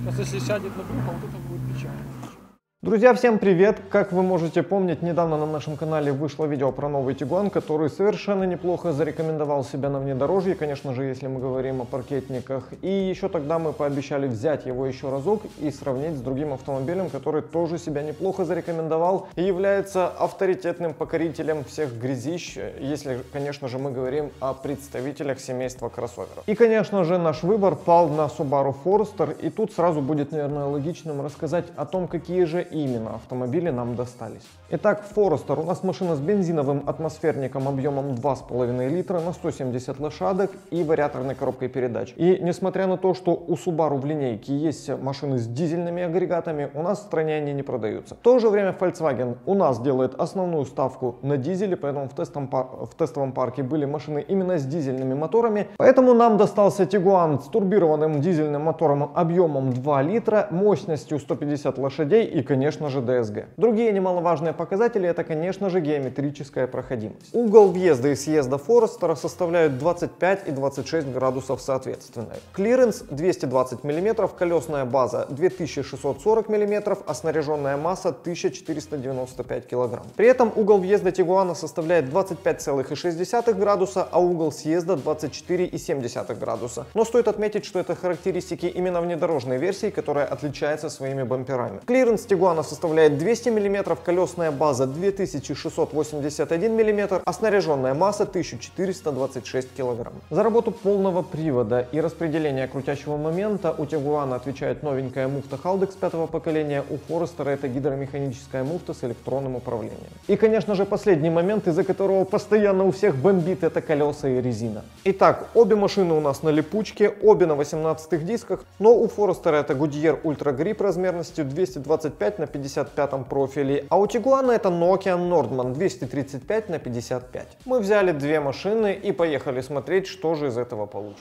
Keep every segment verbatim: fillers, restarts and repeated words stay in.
Сейчас если сядет на брюхо, вот это будет печально. Друзья, всем привет! Как вы можете помнить, недавно на нашем канале вышло видео про новый Тигуан, который совершенно неплохо зарекомендовал себя на внедорожье, конечно же, если мы говорим о паркетниках. И еще тогда мы пообещали взять его еще разок и сравнить с другим автомобилем, который тоже себя неплохо зарекомендовал и является авторитетным покорителем всех грязищ, если, конечно же, мы говорим о представителях семейства кроссоверов. И, конечно же, наш выбор пал на Subaru Forester, и тут сразу будет, наверное, логичным рассказать о том, какие же именно автомобили нам достались. Итак, Forester у нас машина с бензиновым атмосферником объемом два с половиной литра на сто семьдесят лошадок и вариаторной коробкой передач. И несмотря на то, что у Subaru в линейке есть машины с дизельными агрегатами, у нас в стране они не продаются. В то же время Volkswagen у нас делает основную ставку на дизеле, поэтому в, тестом, в тестовом парке были машины именно с дизельными моторами. Поэтому нам достался Tiguan с турбированным дизельным мотором объемом два литра, мощностью сто пятьдесят лошадей и, конечно, конечно же, ди эс джи. Другие немаловажные показатели — это, конечно же, геометрическая проходимость. Угол въезда и съезда Forester составляют двадцать пять и двадцать шесть градусов соответственно. Клиренс двести двадцать миллиметров, колесная база две тысячи шестьсот сорок миллиметров, а снаряженная масса тысяча четыреста девяносто пять килограмм. При этом угол въезда Тигуана составляет двадцать пять целых шесть десятых градуса, а угол съезда двадцать четыре и семь десятых градуса. Но стоит отметить, что это характеристики именно внедорожной версии, которая отличается своими бамперами. Клиренс Тигуана составляет двести миллиметров, колесная база две тысячи шестьсот восемьдесят один миллиметр, а снаряженная масса тысяча четыреста двадцать шесть килограмм. За работу полного привода и распределения крутящего момента у Тигуана отвечает новенькая муфта Haldex пятого поколения, у Forester это гидромеханическая муфта с электронным управлением. И, конечно же, последний момент, из-за которого постоянно у всех бомбит, это колеса и резина. Итак, обе машины у нас на липучке, обе на восемнадцатых дисках, но у Forester это Goodyear Ultra Grip размерностью двести двадцать пять на пятьдесят пятом профиле, а у Тигуана это Nokia Nordman двести тридцать пять на пятьдесят пять. Мы взяли две машины и поехали смотреть, что же из этого получится.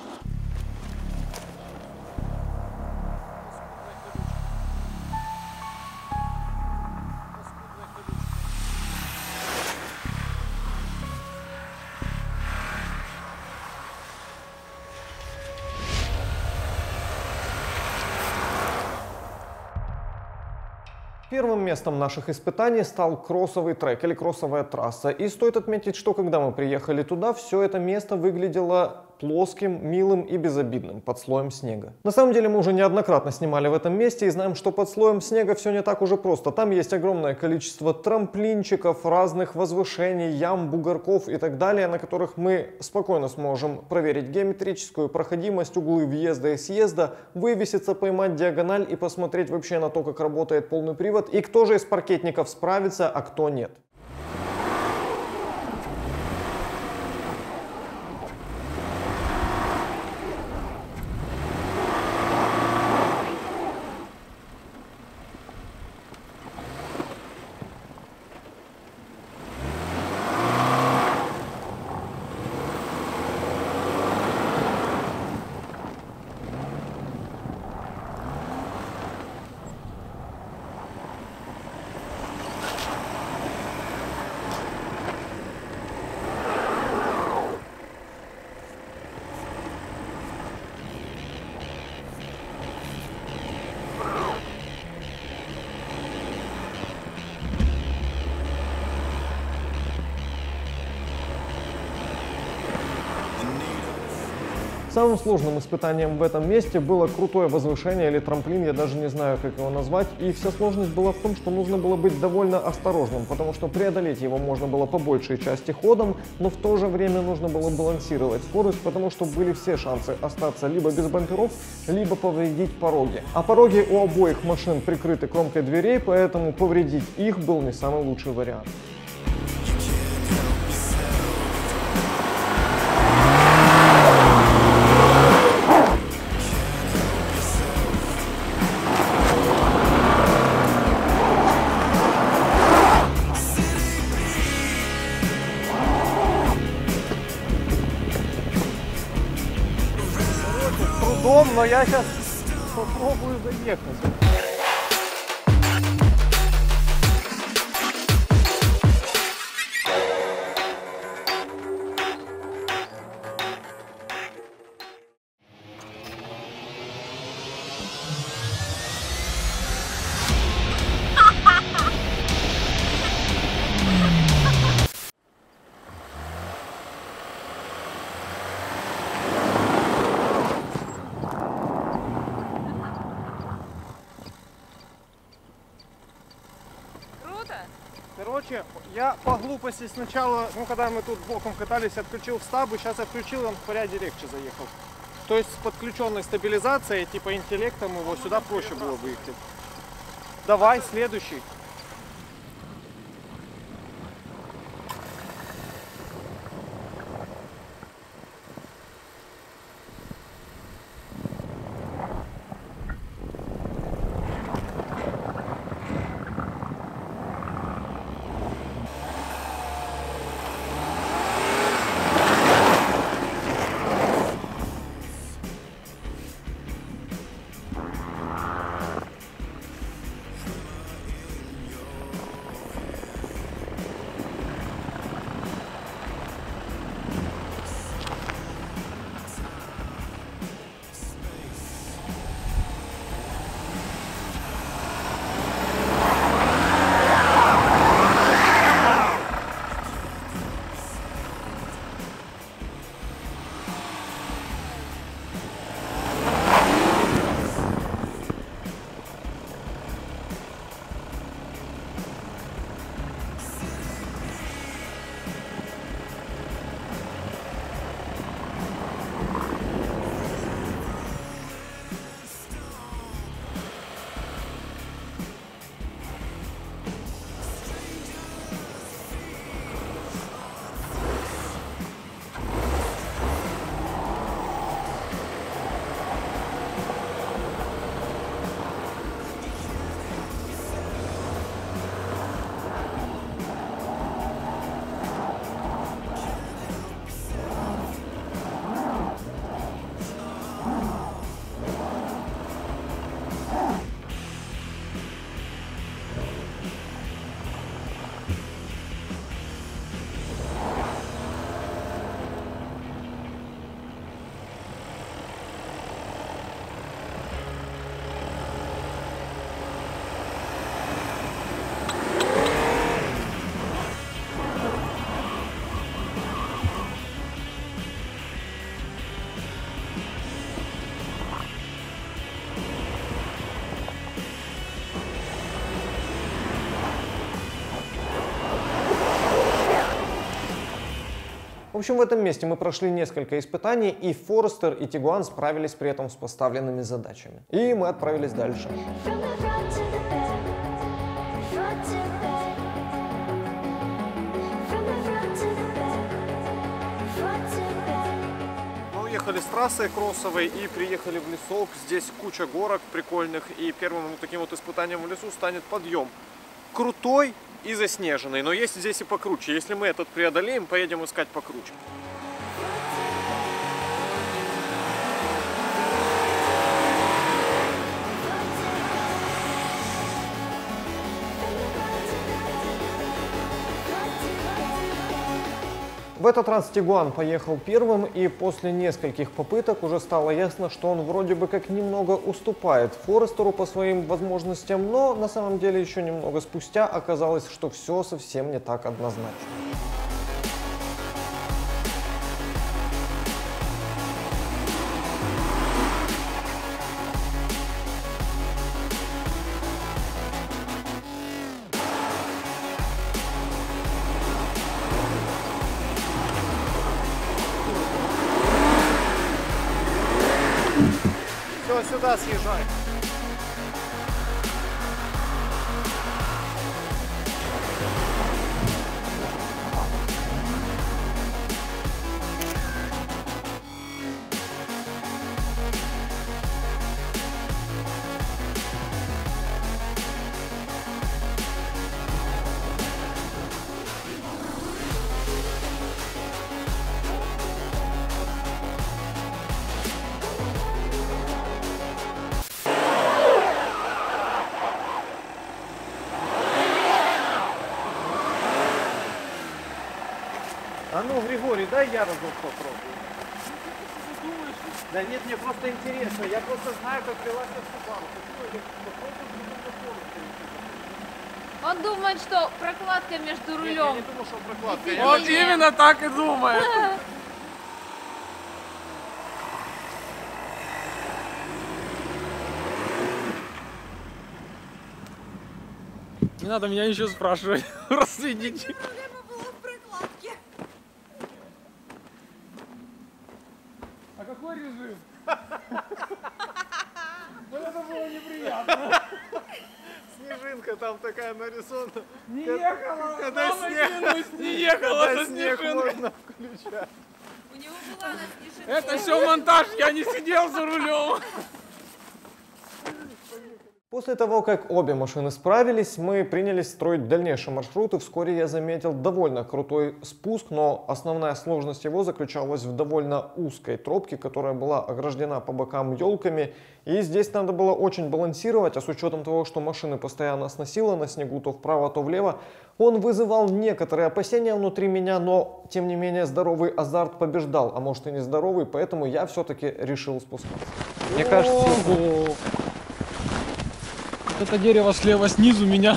Первым местом наших испытаний стал кроссовый трек или кроссовая трасса. И стоит отметить, что когда мы приехали туда, все это место выглядело плоским, милым и безобидным, под слоем снега. На самом деле мы уже неоднократно снимали в этом месте и знаем, что под слоем снега все не так уже просто. Там есть огромное количество трамплинчиков, разных возвышений, ям, бугорков и так далее, на которых мы спокойно сможем проверить геометрическую проходимость, углы въезда и съезда, вывеситься, поймать диагональ и посмотреть вообще на то, как работает полный привод и кто же из паркетников справится, а кто нет. Самым сложным испытанием в этом месте было крутое возвышение или трамплин, я даже не знаю, как его назвать. И вся сложность была в том, что нужно было быть довольно осторожным, потому что преодолеть его можно было по большей части ходом, но в то же время нужно было балансировать скорость, потому что были все шансы остаться либо без бамперов, либо повредить пороги. А пороги у обоих машин прикрыты кромкой дверей, поэтому повредить их был не самый лучший вариант. Но я сейчас попробую заехать. Короче, я по глупости сначала, ну когда мы тут боком катались, отключил стабы, сейчас отключил, он в порядке легче заехал. То есть с подключенной стабилизацией, типа интеллектом его сюда проще было выехать. Давай, следующий. В общем, в этом месте мы прошли несколько испытаний, и Форестер, и Тигуан справились при этом с поставленными задачами. И мы отправились дальше. Мы уехали с трассы кроссовой и приехали в лесок. Здесь куча горок прикольных, и первым вот таким вот испытанием в лесу станет подъем. Крутой и заснеженный, но есть здесь и покруче. Если мы этот преодолеем, поедем искать покруче. В этот раз Тигуан поехал первым, и после нескольких попыток уже стало ясно, что он вроде бы как немного уступает Форестеру по своим возможностям, но на самом деле еще немного спустя оказалось, что все совсем не так однозначно. Сюда съезжай. А ну, Григорий, дай я разок попробую. Да нет, мне просто интересно. Я просто знаю, как велась Subaru. Он думает, что прокладка между рулем. Нет, я не думал, что прокладка. Я Он не- именно так и думает. Не надо меня ничего спрашивать. Просто идите. Проблема была в прокладке. А какой режим? Вот это было неприятно. Снежинка там такая нарисована. Не ехала, когда мама, снег- клянусь, не ехала Когда со снег снежинкой. можно включать. У него была на снежинке. Это все монтаж, я не сидел за рулем. После того, как обе машины справились, мы принялись строить дальнейший маршрут, и вскоре я заметил довольно крутой спуск, но основная сложность его заключалась в довольно узкой тропке, которая была ограждена по бокам елками, и здесь надо было очень балансировать, а с учетом того, что машины постоянно сносило на снегу то вправо, то влево, он вызывал некоторые опасения внутри меня, но тем не менее здоровый азарт побеждал, а может и не здоровый, поэтому я все-таки решил спускаться. Мне кажется... Ого. Вот это дерево слева снизу меня.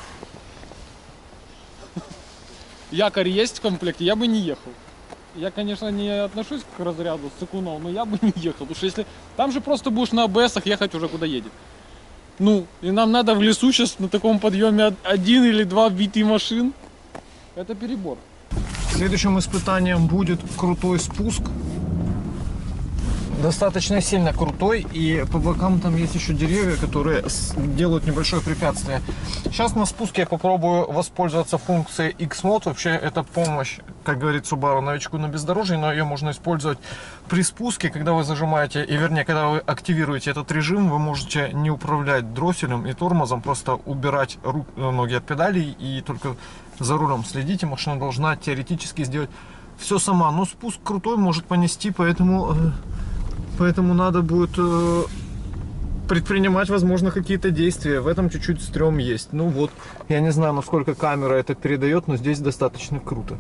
Якорь есть в комплекте, я бы не ехал. Я, конечно, не отношусь к разряду сыкунов, но я бы не ехал. Потому что если там же просто будешь на АБСах ехать уже куда едет. Ну, и нам надо в лесу сейчас на таком подъеме один или два битых машин. Это перебор. Следующим испытанием будет крутой спуск. Достаточно сильно крутой, и по бокам там есть еще деревья, которые делают небольшое препятствие. Сейчас на спуске я попробую воспользоваться функцией X-Mode. Вообще это помощь, как говорит Subaru, новичку на бездорожье, но ее можно использовать при спуске, когда вы зажимаете, и вернее, когда вы активируете этот режим, вы можете не управлять дросселем и тормозом, просто убирать рук, ноги от педалей и только за рулем следите. Машина должна теоретически сделать все сама, но спуск крутой, может понести, поэтому... Поэтому надо будет э, предпринимать, возможно, какие-то действия. В этом чуть-чуть стрём есть. Ну вот, я не знаю, насколько камера это передает, но здесь достаточно круто.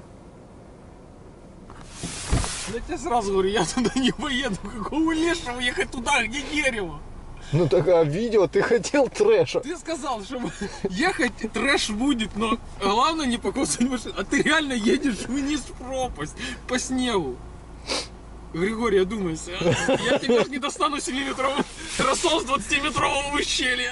Я тебе сразу говорю, я туда не поеду. Какого лешего ехать туда, где дерево? Ну так, а видео ты хотел трэша. Ты сказал, что ехать трэш будет, но главное не покусать машину. А ты реально едешь вниз в пропасть по снегу. Григорий, одумайся, а? Я тебе не достану семиметровый рассол с двадцатиметрового ущелья.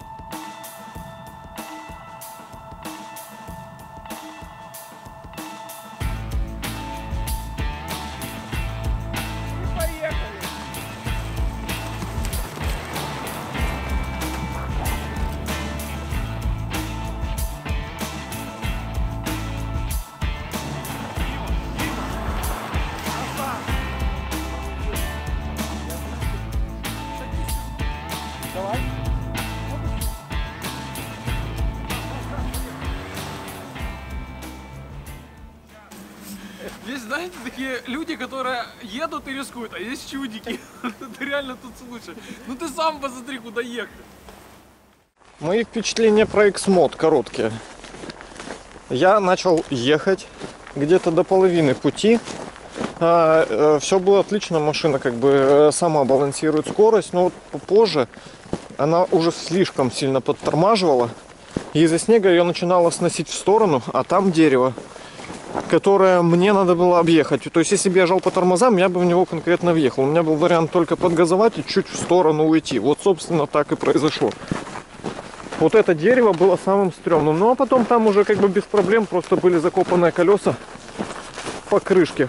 Есть, знаете, такие люди, которые едут и рискуют, а есть чудики. Это реально тут случай. Ну ты сам посмотри, куда ехать. Мои впечатления про X-Mode короткие. Я начал ехать где-то до половины пути. А, э, все было отлично, машина как бы э, сама балансирует скорость, но вот позже она уже слишком сильно подтормаживала. И из-за снега ее начинало сносить в сторону, а там дерево, которое мне надо было объехать. То есть, если бы я жал по тормозам, я бы в него конкретно въехал. У меня был вариант только подгазовать и чуть в сторону уйти. Вот, собственно, так и произошло. Вот это дерево было самым стрёмным. Ну, а потом там уже как бы без проблем просто были закопанные колеса по крышке,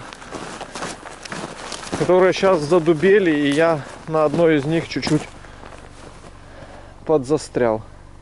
которые сейчас задубели, и я на одной из них чуть-чуть подзастрял.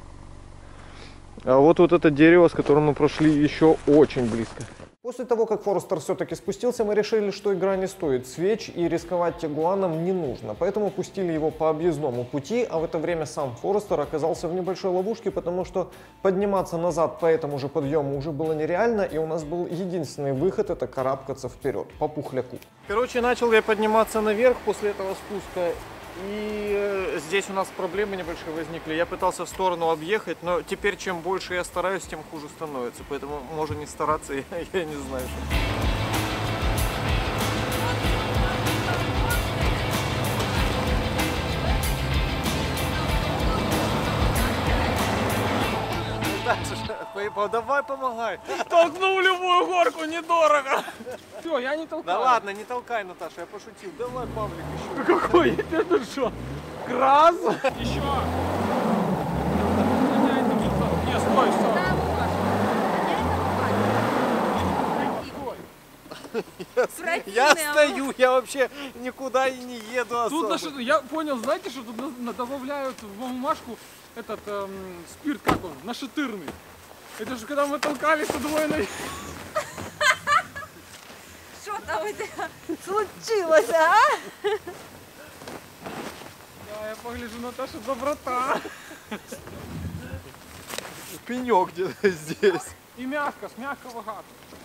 А вот вот это дерево, с которым мы прошли, еще очень близко. После того, как Форестер все-таки спустился, мы решили, что игра не стоит свеч и рисковать Тигуаном не нужно. Поэтому пустили его по объездному пути, а в это время сам Форестер оказался в небольшой ловушке, потому что подниматься назад по этому же подъему уже было нереально, и у нас был единственный выход — это карабкаться вперед, по пухляку. Короче, начал я подниматься наверх после этого спуска, и э, здесь у нас проблемы небольшие возникли. Я пытался в сторону объехать, но теперь чем больше я стараюсь, тем хуже становится. Поэтому можно не стараться, я, я не знаю, что. Давай, помогай. Толкнул любую горку, недорого. Все, я не толкаю. Да ладно, не толкай, Наташа, я пошутил. Давай, Павлик, еще. Какой? Я тебе ну что? Крас? Еще. Ой, все. Да, Паша. Я, Противный, я а стою, я вообще никуда и не еду Тут особо. наши- я понял, знаете, что тут на- на- добавляют в бумажку этот эм, спирт, как он, нашатырный. Это же когда мы толкались удвоенной. Що там у тебе случилось, а? Да, я погляжу, Наташа, доброта. Пенек где-то здесь. И мягко, с мягкого гада.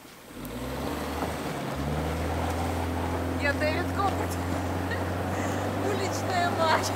Я Дэвид Копоть. Уличная мать.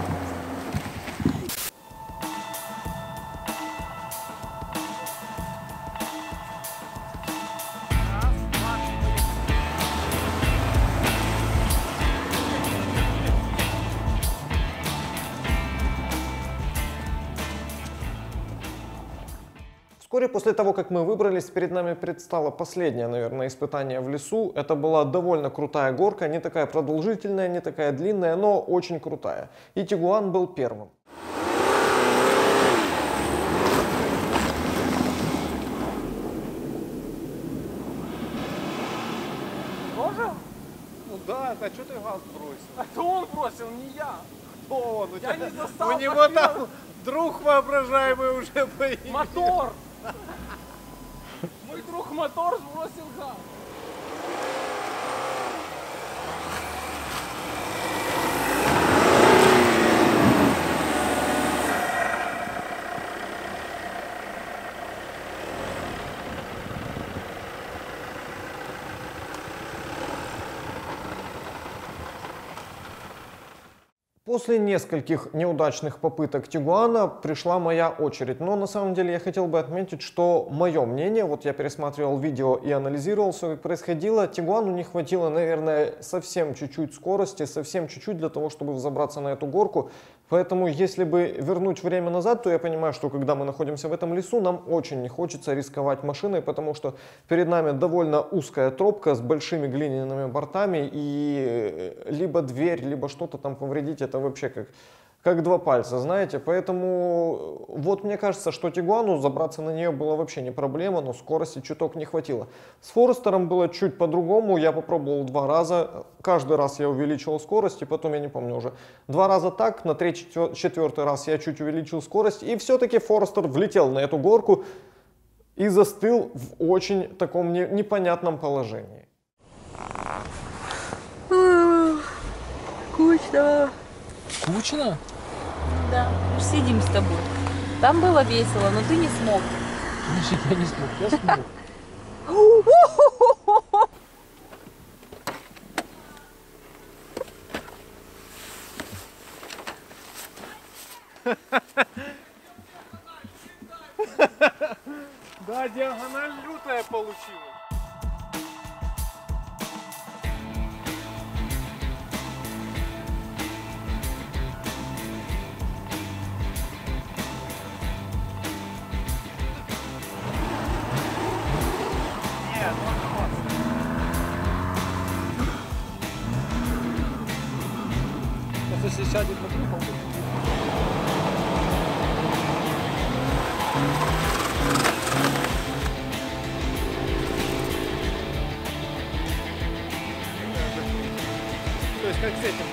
Вскоре после того, как мы выбрались, перед нами предстало последнее, наверное, испытание в лесу. Это была довольно крутая горка, не такая продолжительная, не такая длинная, но очень крутая. И Тигуан был первым. Тоже? Ну да, а что ты газ бросил? Это он бросил, не я. Кто он? У, Я тебя- не застал, у него подбил. там друг воображаемый уже появился. Мотор! Мой друг мотор сбросил газ. После нескольких неудачных попыток Тигуана пришла моя очередь. Но на самом деле я хотел бы отметить, что мое мнение, вот я пересматривал видео и анализировал все, как происходило, Тигуану не хватило, наверное, совсем чуть-чуть скорости, совсем чуть-чуть для того, чтобы взобраться на эту горку. Поэтому, если бы вернуть время назад, то я понимаю, что когда мы находимся в этом лесу, нам очень не хочется рисковать машиной, потому что перед нами довольно узкая тропка с большими глиняными бортами, и либо дверь, либо что-то там повредить, это вообще как, как два пальца, знаете. Поэтому вот мне кажется, что Тигуану забраться на нее было вообще не проблема, но скорости чуток не хватило. С Форестером было чуть по-другому, я попробовал два раза, каждый раз я увеличивал скорость, и потом, я не помню уже, два раза так, на третий, четвертый раз я чуть увеличил скорость, и все-таки Форестер влетел на эту горку и застыл в очень таком не, непонятном положении. Скучно. Скучно? Да, мы ж сидим с тобой. Там было весело, но ты не смог. Значит, я не смог, я смог. Да, диагональ лютая получилась. Если сядет на трюк, То есть как с этим.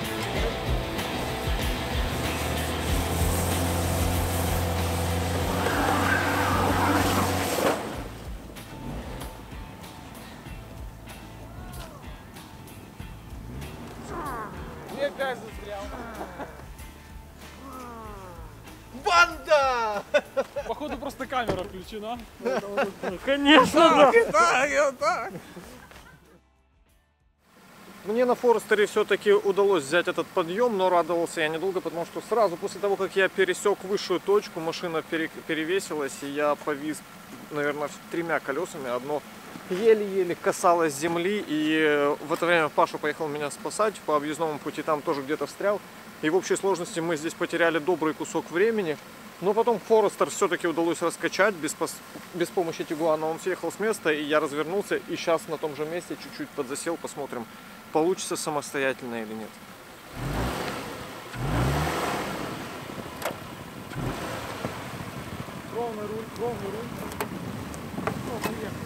я опять застрял. Банда! Походу просто камера включена. Конечно, да. Мне на Форестере все-таки удалось взять этот подъем, но радовался я недолго, потому что сразу после того, как я пересек высшую точку, машина пере- перевесилась, и я повис, наверное, тремя колесами. Одно еле-еле касалось земли, и в это время Паша поехал меня спасать по объездному пути, там тоже где-то встрял. И в общей сложности мы здесь потеряли добрый кусок времени. Но потом Форестер все-таки удалось раскачать без, пос... без помощи Тигуана. Он съехал с места, и я развернулся, и сейчас на том же месте чуть-чуть подзасел, посмотрим, получится самостоятельно или нет. Ровно Ровный руль, ровный руль. Ну, поехали.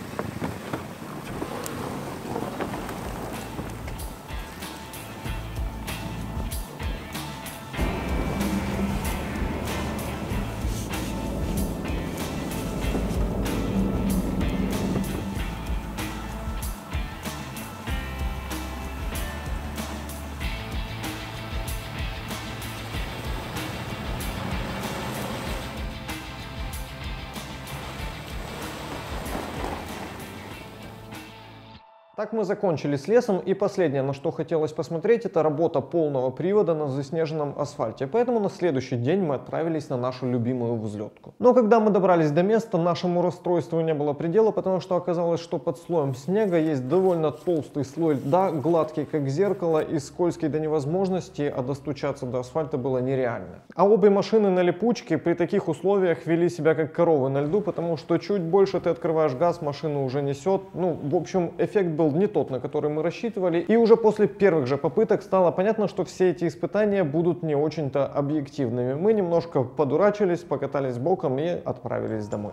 Так мы закончили с лесом, и последнее, на что хотелось посмотреть, это работа полного привода на заснеженном асфальте. Поэтому на следующий день мы отправились на нашу любимую взлетку. Но когда мы добрались до места, нашему расстройству не было предела, потому что оказалось, что под слоем снега есть довольно толстый слой льда, гладкий как зеркало и скользкий до невозможности, а достучаться до асфальта было нереально. А обе машины на липучке при таких условиях вели себя как коровы на льду, потому что чуть больше ты открываешь газ, машину уже несет. Ну, в общем, эффект был не тот, на который мы рассчитывали, и уже после первых же попыток стало понятно, что все эти испытания будут не очень-то объективными. Мы немножко подурачились, покатались боком и отправились домой.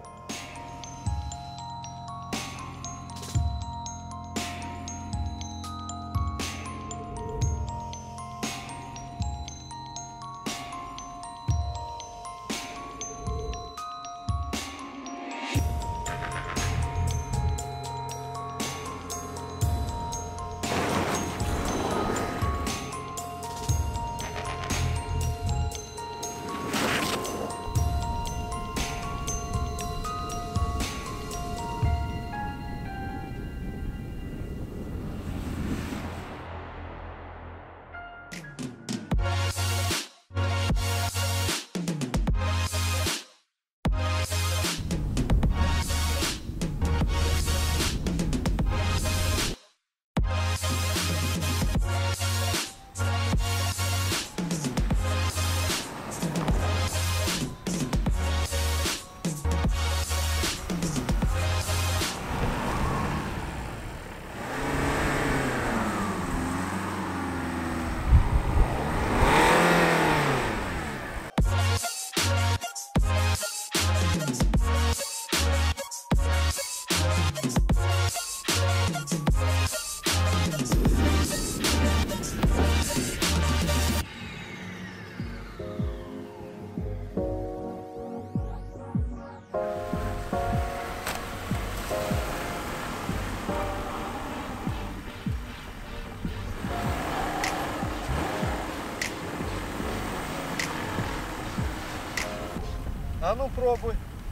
А ну пробуй.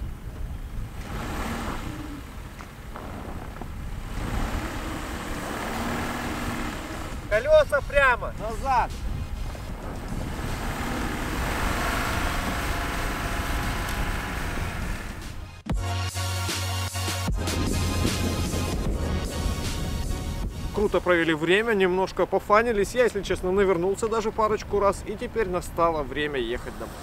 Колеса прямо. Назад. Круто провели время, немножко пофанились. Я, если честно, навернулся даже парочку раз. И теперь настало время ехать домой.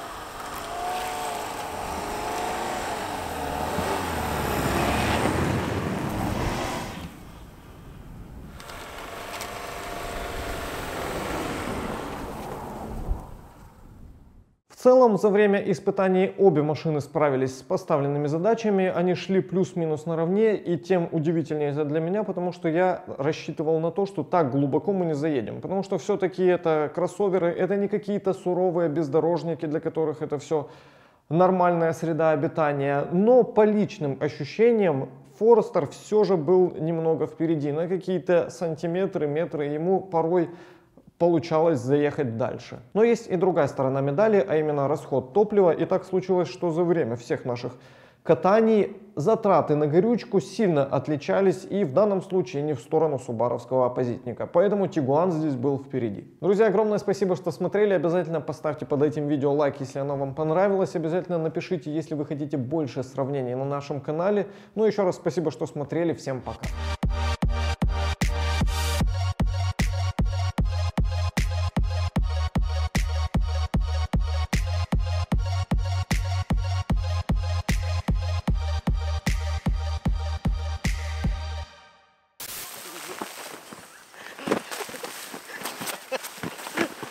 В целом, за время испытаний обе машины справились с поставленными задачами, они шли плюс-минус наравне, и тем удивительнее это для меня, потому что я рассчитывал на то, что так глубоко мы не заедем, потому что все-таки это кроссоверы, это не какие-то суровые бездорожники, для которых это все нормальная среда обитания, но по личным ощущениям Форестер все же был немного впереди, на какие-то сантиметры, метры, ему порой получалось заехать дальше. Но есть и другая сторона медали, а именно расход топлива. И так случилось, что за время всех наших катаний затраты на горючку сильно отличались, и в данном случае не в сторону субаровского оппозитника. Поэтому Тигуан здесь был впереди. Друзья, огромное спасибо, что смотрели. Обязательно поставьте под этим видео лайк, если оно вам понравилось. Обязательно напишите, если вы хотите больше сравнений на нашем канале. Ну еще раз спасибо, что смотрели. Всем пока.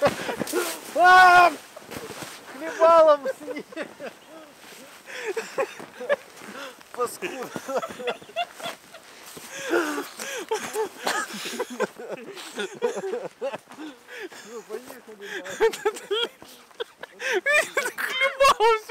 Мам! Хлебалом снег! паскуда. Ну, поехали. Хлебал